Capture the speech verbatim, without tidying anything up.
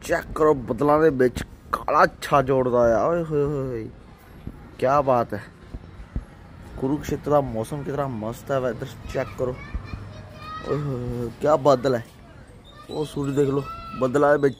Check करो बदलों के बिच काला छा जोड़ता है। ओए होए होए क्या बात है। कुरुक्षेत्र का मौसम कितना मस्त है। वेदर चेक करो। ओए होए क्या बादल है। वो सूरज देख लो बदलों के बिच